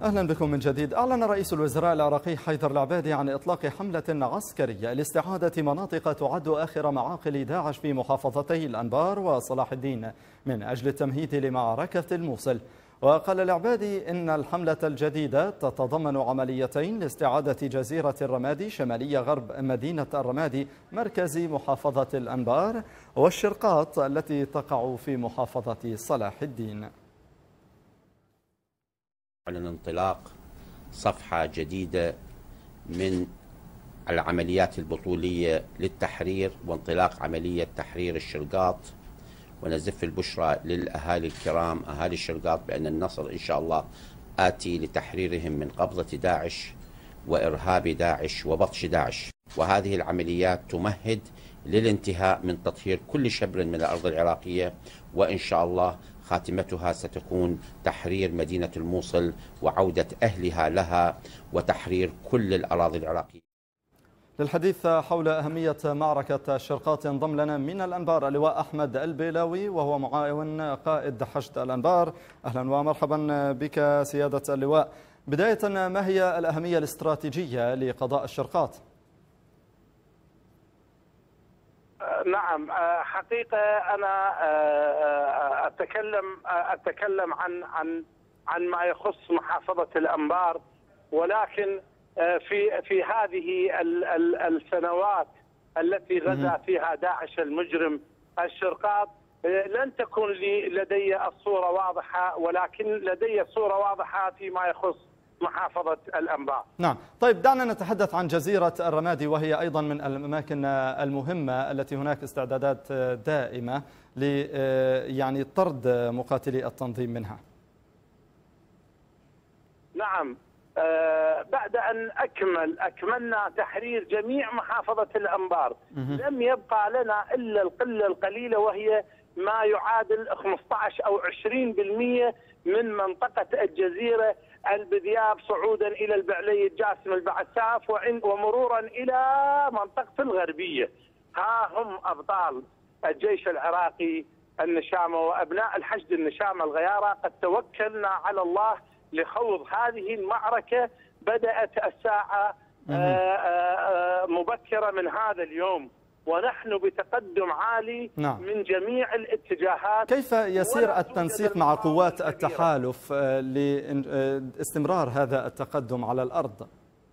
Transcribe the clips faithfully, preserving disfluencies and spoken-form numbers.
أهلا بكم من جديد. أعلن رئيس الوزراء العراقي حيدر العبادي عن إطلاق حملة عسكرية لاستعادة مناطق تعد آخر معاقل داعش في محافظتي الأنبار وصلاح الدين من أجل التمهيد لمعركة الموصل. وقال العبادي إن الحملة الجديدة تتضمن عمليتين لاستعادة جزيرة الرمادي شمالي غرب مدينة الرمادي مركز محافظة الأنبار والشرقاط التي تقع في محافظة صلاح الدين. على انطلاق صفحة جديدة من العمليات البطولية للتحرير وانطلاق عملية تحرير الشرقاط، ونزف البشرى للأهالي الكرام أهالي الشرقاط بأن النصر إن شاء الله آتي لتحريرهم من قبضة داعش وإرهاب داعش وبطش داعش. وهذه العمليات تمهد للانتهاء من تطهير كل شبر من الأرض العراقية، وإن شاء الله خاتمتها ستكون تحرير مدينة الموصل وعودة أهلها لها وتحرير كل الأراضي العراقية. للحديث حول أهمية معركة الشرقاط انضم لنا من الأنبار اللواء أحمد البيلاوي وهو معاون قائد حشد الأنبار. أهلا ومرحبا بك سيادة اللواء. بداية، ما هي الأهمية الاستراتيجية لقضاء الشرقاط؟ نعم، حقيقة أنا أتكلم أتكلم عن عن عن ما يخص محافظة الأنبار، ولكن في في هذه السنوات التي غزا فيها داعش المجرم الشرقاط لن تكون لي لدي الصورة واضحة، ولكن لدي صورة واضحة فيما يخص محافظة الأنبار. نعم، طيب دعنا نتحدث عن جزيرة الرمادي، وهي أيضا من الأماكن المهمة التي هناك استعدادات دائمة ل يعني طرد مقاتلي التنظيم منها. نعم، آه بعد أن أكمل أكملنا تحرير جميع محافظة الأنبار لم يبقى لنا إلا القلة القليلة، وهي ما يعادل خمسة عشر أو عشرين بالمئة من منطقة الجزيرة البذياب صعودا إلى البعلية الجاسم البعساف ومرورا إلى منطقة الغربية. ها هم أبطال الجيش العراقي النشامة وأبناء الحشد النشامة الغيارة قد توكلنا على الله لخوض هذه المعركة. بدأت الساعة مبكرة من هذا اليوم ونحن بتقدم عالي نعم. من جميع الاتجاهات. كيف يسير التنسيق مع قوات التحالف لاستمرار هذا التقدم على الأرض؟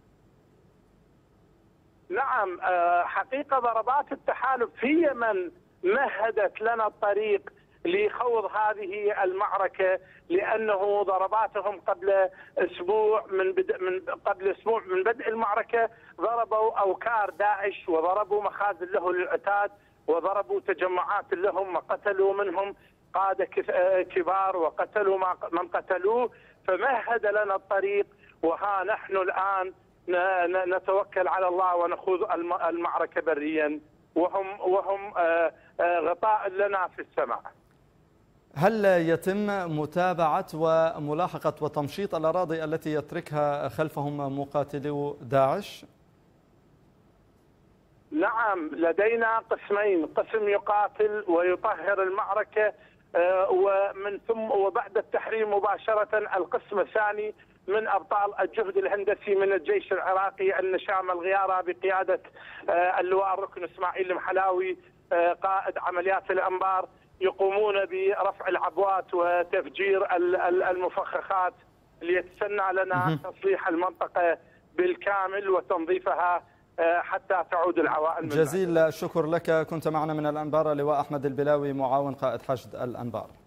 نعم، حقيقة ضربات التحالف هي من مهدت لنا الطريق لخوض هذه المعركة، لأنه ضرباتهم قبل أسبوع من بدء من قبل أسبوع من بدء المعركة ضربوا أوكار داعش وضربوا مخازن له للعتاد وضربوا تجمعات لهم وقتلوا منهم قادة كبار وقتلوا من قتلوه، فمهد لنا الطريق. وها نحن الآن نتوكل على الله ونخوض المعركة بريا وهم وهم غطاء لنا في السماء. هل يتم متابعة وملاحقة وتمشيط الأراضي التي يتركها خلفهم مقاتلو داعش؟ نعم، لدينا قسمين، قسم يقاتل ويطهر المعركة ومن ثم وبعد التحرير مباشرة القسم الثاني من أبطال الجهد الهندسي من الجيش العراقي النشامة الغيارة بقيادة اللواء الركن إسماعيل المحلاوي قائد عمليات الأنبار، يقومون برفع العبوات وتفجير المفخخات ليتسنى لنا تصليح المنطقة بالكامل وتنظيفها حتى تعود العوائل. جزيل الشكر لك. كنت معنا من الأنبار لواء أحمد البيلاوي معاون قائد حشد الأنبار.